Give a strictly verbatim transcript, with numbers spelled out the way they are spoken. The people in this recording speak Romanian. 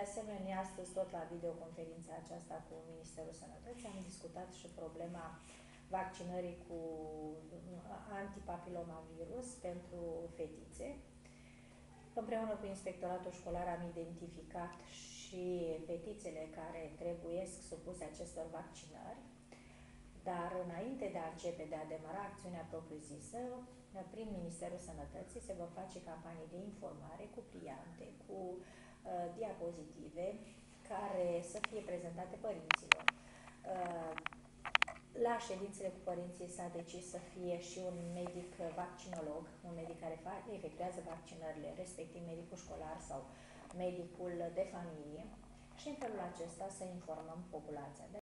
asemenea, astăzi, tot la videoconferința aceasta cu Ministerul Sănătății, am discutat și problema vaccinării cu antipapilomavirus pentru fetițe. Împreună cu Inspectoratul Școlar am identificat și fetițele care trebuie supuse acestor vaccinări, dar înainte de a începe, de a demara acțiunea propriu-zisă, prin Ministerul Sănătății se vor face campanii de informare cu pliante, cu uh, diapozitive, care să fie prezentate părinților. Uh, La ședințele cu părinții s-a decis să fie și un medic vaccinolog, un medic care efectuează vaccinările, respectiv medicul școlar sau medicul de familie, și în felul acesta să informăm populația.